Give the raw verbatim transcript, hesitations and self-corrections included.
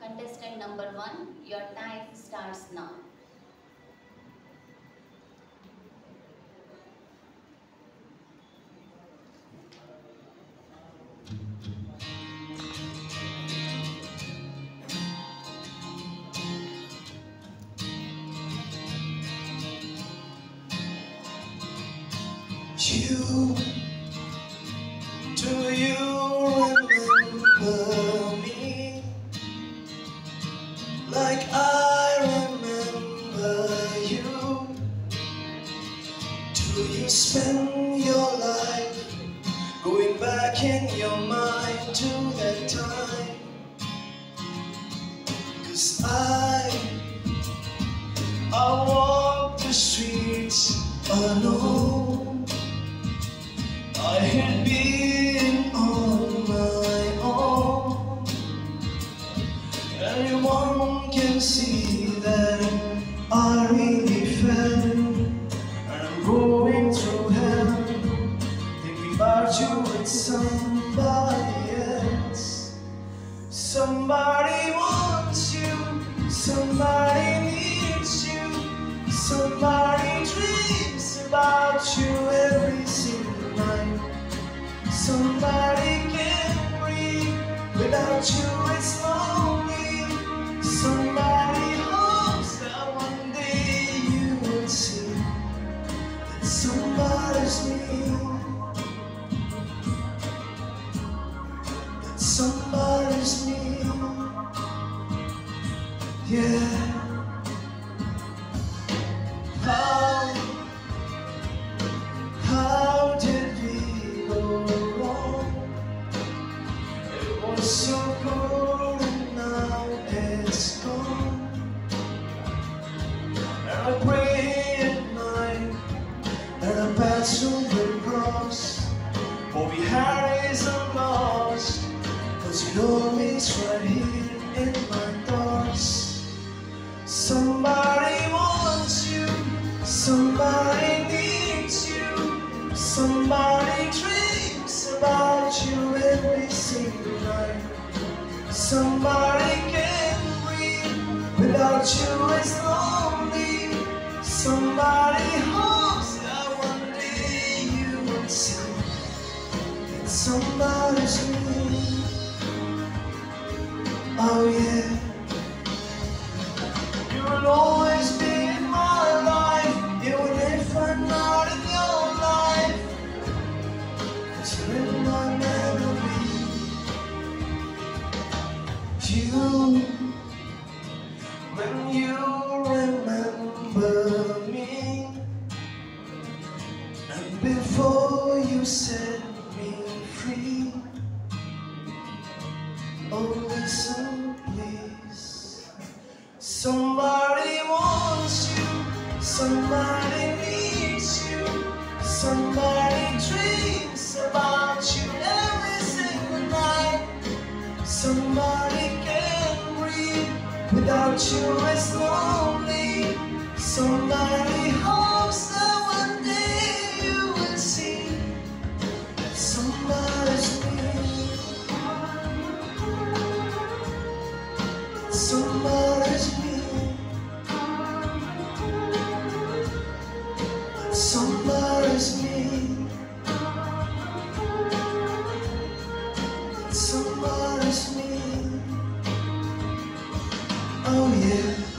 Contestant number one, your time starts now. You, do you remember me like I remember you? Do you spend your life going back in your mind to that time? 'Cause I, I walk the streets alone. I had been on my own. Anyone can see that I really fell, and I'm going through hell, thinking about you with somebody else. Somebody wants you, somebody needs you, somebody dreams about you every single night. Somebody can't breathe without you, it's lonely. Somebody hopes that one day you will see that somebody's me, that somebody's me. Yeah. How, how did we go wrong? It was so good and now it's gone. And I pray at night that our paths will cross, but we had is lost, 'cause you know it's right here in my thoughts. Somebody wants you, somebody needs you, somebody dreams about you every single night. Somebody can't breathe without you, it's lonely. Somebody hopes that one day you will see that somebody's me. Oh yeah. You'll always be in my life, even if I'm not in your life, 'cause you're in my memory. You, when you remember me, and before you set me free, oh listen please. Somebody wants you, somebody needs you, somebody dreams about you every single night. Somebody can't breathe without you, it's lonely. Somebody hopes that one day you will see that somebody's me, somebody's me. Somebody's me, somebody's me. Oh yeah.